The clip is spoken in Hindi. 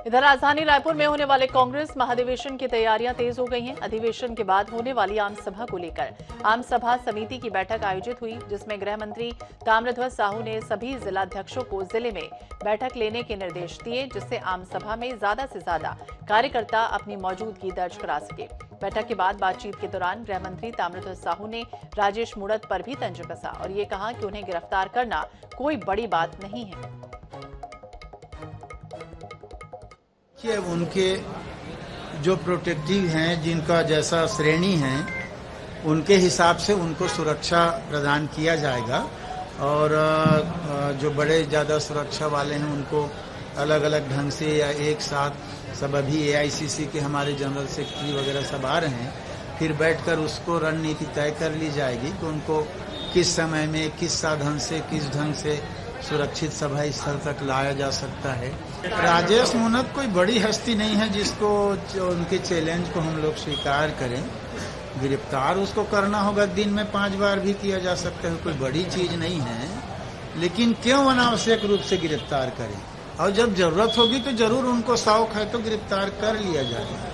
इधर राजधानी रायपुर में होने वाले कांग्रेस महाधिवेशन की तैयारियां तेज हो गई हैं। अधिवेशन के बाद होने वाली आम सभा को लेकर आम सभा समिति की बैठक आयोजित हुई, जिसमें गृह मंत्री ताम्रध्वज साहू ने सभी जिलाध्यक्षों को जिले में बैठक लेने के निर्देश दिए, जिससे आम सभा में ज्यादा से ज्यादा कार्यकर्ता अपनी मौजूदगी दर्ज करा सके। बैठक के बाद बातचीत के दौरान गृह मंत्री ताम्रध्वज साहू ने राजेश मूणत पर भी तंज कसा और ये कहा कि उन्हें गिरफ्तार करना कोई बड़ी बात नहीं है। कि उनके जो प्रोटेक्टिव हैं, जिनका जैसा श्रेणी है, उनके हिसाब से उनको सुरक्षा प्रदान किया जाएगा और जो बड़े ज़्यादा सुरक्षा वाले हैं उनको अलग अलग ढंग से या एक साथ सब अभी एआईसीसी के हमारे जनरल सेक्रेटरी वगैरह सब आ रहे हैं, फिर बैठकर उसको रणनीति तय कर ली जाएगी कि उनको किस समय में किस साधन से किस ढंग से सुरक्षित सभा स्थल तक लाया जा सकता है। राजेश मूणत कोई बड़ी हस्ती नहीं है जिसको उनके चैलेंज को हम लोग स्वीकार करें। गिरफ्तार उसको करना होगा, दिन में 5 बार भी किया जा सकता है, कोई बड़ी चीज नहीं है। लेकिन क्यों अनावश्यक रूप से गिरफ्तार करें, और जब जरूरत होगी तो जरूर उनको शौक है तो गिरफ्तार कर लिया जाएगा।